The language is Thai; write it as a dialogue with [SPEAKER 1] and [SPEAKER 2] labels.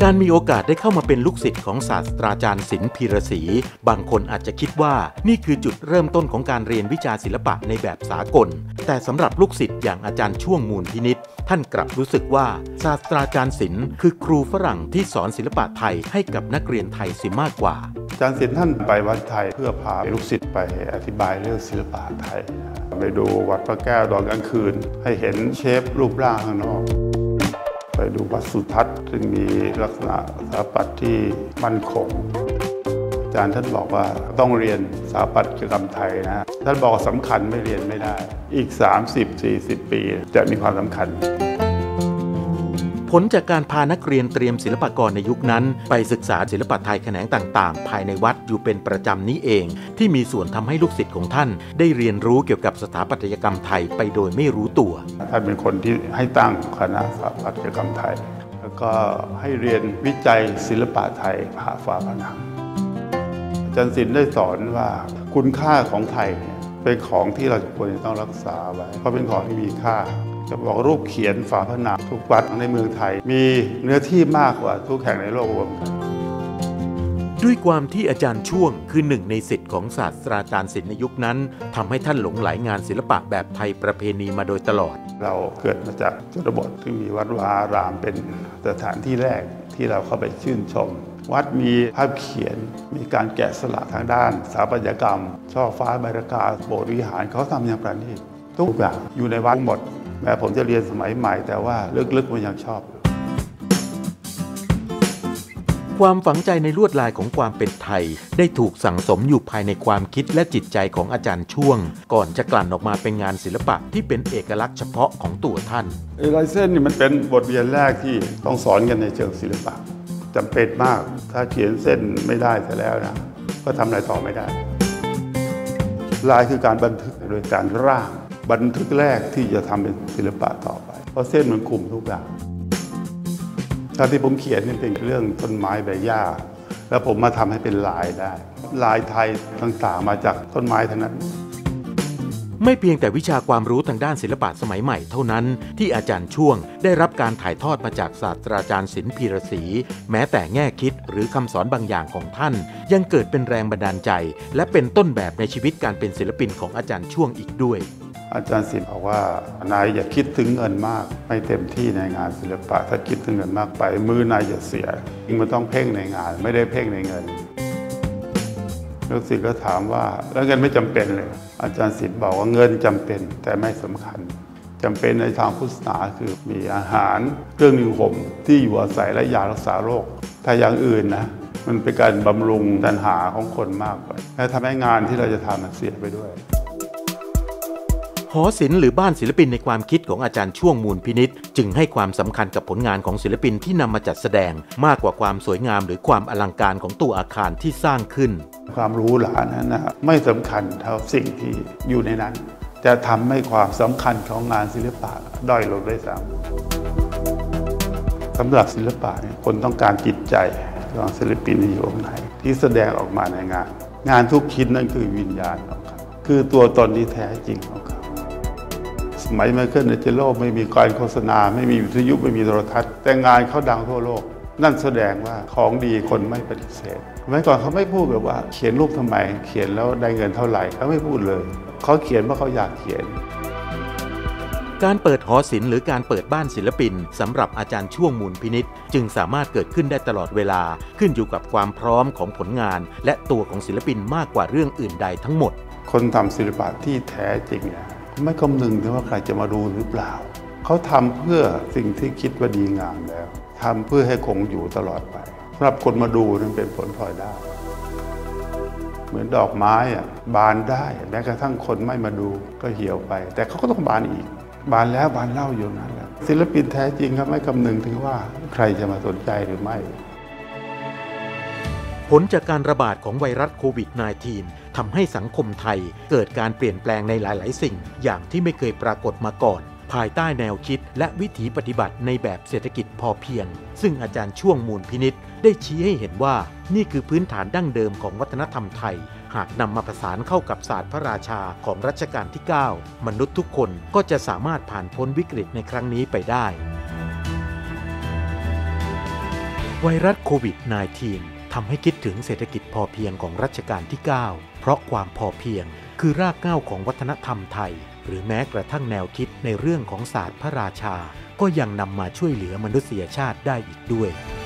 [SPEAKER 1] การมีโอกาสได้เข้ามาเป็นลูกศิษย์ของศาสตราจารย์ศิลป์พีระศรีบางคนอาจจะคิดว่านี่คือจุดเริ่มต้นของการเรียนวิชาศิลปะในแบบสากลแต่สำหรับลูกศิษย์อย่างอาจารย์ช่วงมูลพินิจท่านกลับรู้สึกว่าศาสตราจารย์ศิลป์คือครูฝรั่งที่สอนศิลปะไทยให้กับนักเรียนไทยเสียมากกว่า
[SPEAKER 2] อาจารย์ศิลป์ท่านไปวัดไทยเพื่อพาลูกศิษย์ไปอธิบายเรื่องศิลปะไทยไปดูวัดพระแก้วตอนกลางคืนให้เห็นเชฟรูปร่างข้างนอกไปดูวัดสุทัศน์ซึ่งมีลักษณะสถาปัตย์ที่มั่นคงอาจารย์ท่านบอกว่าต้องเรียนสถาปัตยกรรมไทยนะท่านบอกสำคัญไม่เรียนไม่ได้อีก 30-40 ปีจะมีความสำคัญ
[SPEAKER 1] ผลจากการพานักเรียนเตรียมศิลปากรในยุคนั้นไปศึกษาศิลปะไทยแขนงต่างๆภายในวัดอยู่เป็นประจำนี้เองที่มีส่วนทำให้ลูกศิษย์ของท่านได้เรียนรู้เกี่ยวกับสถาปัตยกรรมไทยไปโดยไม่รู้ตัว
[SPEAKER 2] ท่านเป็นคนที่ให้ตั้งคณะสถาปัตยกรรมไทยแล้วก็ให้เรียนวิจัยศิลปะไทยผ่าฝาผนังอาจารย์ศิลป์ได้สอนว่าคุณค่าของไทยเนี่ยเป็นของที่เราควรจะต้องรักษาไว้เพราะเป็นของที่มีค่าจะบอกรูปเขียนฝาผนังทุกวัดในเมืองไทยมีเนื้อที่มากกว่าทุกแห่งในโลกรวมกัน
[SPEAKER 1] ด้วยความที่อาจารย์ช่วงคือหนึ่งในศิษย์ของศาสตราจารย์ศิลป์ในยุคนั้นทำให้ท่านหลงใหลงานศิลปะแบบไทยประเพณีมาโดยตลอด
[SPEAKER 2] เราเกิดมาจากชนบทที่มีวัดวาอารามเป็นสถานที่แรกที่เราเข้าไปชื่นชมวัดมีภาพเขียนมีการแกะสลักทางด้านสถาปัตยกรรมช่อฟ้าใบระกาโบสถ์วิหารเขาทำอย่างประณีตทุกอย่างอยู่ในวัดหมดแม้ผมจะเรียนสมัยใหม่แต่ว่าลึกๆผมยังชอบ
[SPEAKER 1] ความฝังใจในลวดลายของความเป็นไทยได้ถูกสั่งสมอยู่ภายในความคิดและจิตใจของอาจารย์ช่วงก่อนจะกลั่นออกมาเป็นงานศิลปะที่เป็นเอกลักษณ์เฉพาะของตัวท่าน
[SPEAKER 2] ลายเส้นนี่มันเป็นบทเรียนแรกที่ต้องสอนกันในเชิงศิลปะจำเป็นมากถ้าเขียนเส้นไม่ได้แต่แล้วนะก็ทำอะไรต่อไม่ได้ลายคือการบันทึกโดยการร่างบันทึกแรกที่จะทำเป็นศิลปะต่อไปเพราะเส้นมันคุมทุกอย่างตอนที่ผมเขียนนี่เป็นเรื่องต้นไม้ใบหญ้าแล้วผมมาทำให้เป็นลายได้ลายไทยต่างๆมาจากต้นไม้ทั้งนั้น
[SPEAKER 1] ไม่เพียงแต่วิชาความรู้ทางด้านศิลปะสมัยใหม่เท่านั้นที่อาจารย์ช่วงได้รับการถ่ายทอดมาจากศาสตราจารย์ศิลป์พีระศรีแม้แต่แง่คิดหรือคำสอนบางอย่างของท่านยังเกิดเป็นแรงบันดาลใจและเป็นต้นแบบในชีวิตการเป็นศิลปินของอาจารย์ช่วงอีกด้วย
[SPEAKER 2] อาจารย์ศิลป์บอกว่านายอย่าคิดถึงเงินมากไม่เต็มที่ในงานศิลปะถ้าคิดถึงเงินมากไปมือนายจะเสียมันต้องเพ่งในงานไม่ได้เพ่งในเงินลูกศิษย์ก็ถามว่าแล้วเงินไม่จำเป็นเลยอาจารย์ศิลป์บอกว่าเงินจำเป็นแต่ไม่สำคัญจำเป็นในทางพุทธศาสนาคือมีอาหารเครื่องนึ่งห่มที่อยู่อาศัยและยารักษาโรคถ้าอย่างอื่นนะมันเป็นการบำรุงตัณหาของคนมากไปและทำให้งานที่เราจะทำมันเสียไปด้วย
[SPEAKER 1] หอศิลป์หรือบ้านศิลปินในความคิดของอาจารย์ช่วงมูลพินิจจึงให้ความสำคัญกับผลงานของศิลปินที่นำมาจัดแสดงมากกว่าความสวยงามหรือความอลังการของตัวอาคารที่สร้างขึ้น
[SPEAKER 2] ความหรูหรานั้นนะไม่สำคัญเท่าสิ่งที่อยู่ในนั้นจะทำให้ความสำคัญของงานศิลปะด้อยลงได้ซ้ำสำหรับศิลปะเนี่ยคนต้องการจิตใจของศิลปินอยู่ตรงไหนที่แสดงออกมาในงานทุกชิ้นนั่นคือวิญญาณของเขาคือตัวตนที่แท้จริงของเขาสมัยไมเคิล แองเจโลไม่มีการโฆษณาไม่มีวิทยุไม่มีโทรทัศน์แต่งานเขาดังทั่วโลกนั่นแสดงว่าของดีคนไม่ปฏิเสธเมื่อก่อนเขาไม่พูดแบบว่าเขียนรูปทำไมเขียนแล้วได้เงินเท่าไหร่เขาไม่พูดเลยเขาเขียนเพราะเขาอยากเขียน
[SPEAKER 1] การเปิดหอศิลป์หรือการเปิดบ้านศิลปินสำหรับอาจารย์ช่วงมูลพินิจจึงสามารถเกิดขึ้นได้ตลอดเวลาขึ้นอยู่กับความพร้อมของผลงานและตัวของศิลปินมากกว่าเรื่องอื่นใดทั้งหมด
[SPEAKER 2] คนทำศิลปะที่แท้จริงเนี่ยไม่คำนึงถึงว่าใครจะมาดูหรือเปล่าเขาทำเพื่อสิ่งที่คิดว่าดีงามแล้วทำเพื่อให้คงอยู่ตลอดไปสำหรับคนมาดูนั้นเป็นผลพลอยได้เหมือนดอกไม้บานได้แม้กระทั่งคนไม่มาดูก็เหี่ยวไปแต่เขาก็ต้องบานอีกบานแล้วบานเล่าอยู่นั้นแหละศิลปินแท้จริงครับไม่คำนึงถึงว่าใครจะมาสนใจหรือไม่
[SPEAKER 1] ผลจากการระบาดของไวรัสโควิด -19 ทำให้สังคมไทยเกิดการเปลี่ยนแปลงในหลาย ๆ สิ่งอย่างที่ไม่เคยปรากฏมาก่อนภายใต้แนวคิดและวิถีปฏิบัติในแบบเศรษฐกิจพอเพียงซึ่งอาจารย์ช่วงมูลพินิจได้ชี้ให้เห็นว่านี่คือพื้นฐานดั้งเดิมของวัฒนธรรมไทยหากนำมาผสานเข้ากับศาสตร์พระราชาของรัชกาลที่ 9 มนุษย์ทุกคนก็จะสามารถผ่านพ้นวิกฤตในครั้งนี้ไปได้ไวรัสโควิด -19 ทำให้คิดถึงเศรษฐกิจพอเพียงของรัชกาลที่ 9 เพราะความพอเพียงคือรากเหง้าของวัฒนธรรมไทยหรือแม้กระทั่งแนวคิดในเรื่องของศาสตร์พระราชาก็ยังนำมาช่วยเหลือมนุษยชาติได้อีกด้วย